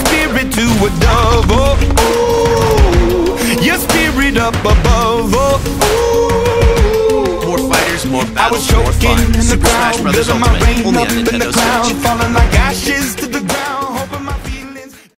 spirit to a dove. Oh, ooh, your spirit up above. Oh, ooh. More fighters, more I was battles, more choking fun. in the Super Smash crowd, Bros. building my Ultimate, rain only up on in the Nintendo cloud, Switch. falling like ashes to the ground.